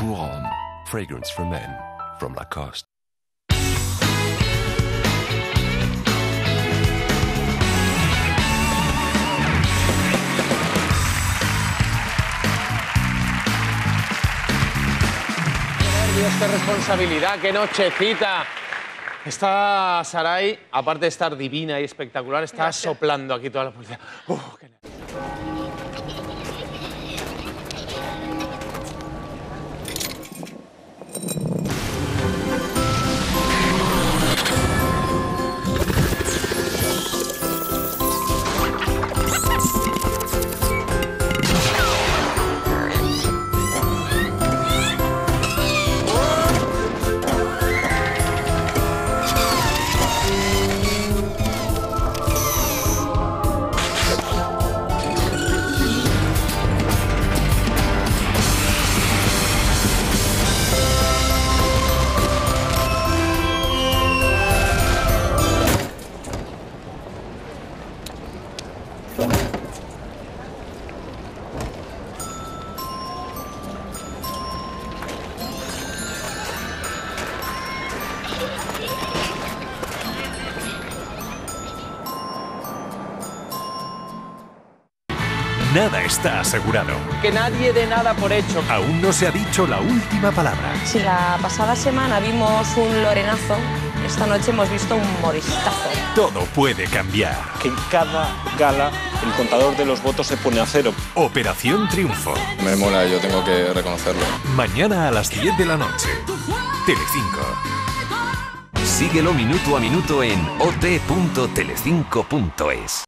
pour homme. Fragrance for men from Lacoste. ¡Qué responsabilidad! ¡Qué nochecita! Está Saray, aparte de estar divina y espectacular, está soplando aquí toda la publicidad. ¡Qué nervios! Nada está asegurado. Que nadie dé nada por hecho. Aún no se ha dicho la última palabra. Si la pasada semana vimos un lorenazo, esta noche hemos visto un moristazo. Todo puede cambiar. Que en cada gala el contador de los votos se pone a cero. Operación Triunfo. Me mola, yo tengo que reconocerlo. Mañana a las 10 de la noche. Telecinco. Síguelo minuto a minuto en ot.telecinco.es.